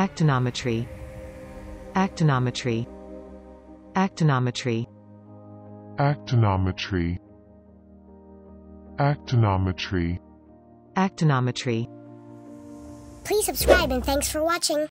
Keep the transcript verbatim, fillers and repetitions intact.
actinometry, actinometry, actinometry, actinometry, actinometry. actinometry. Please subscribe and thanks for watching.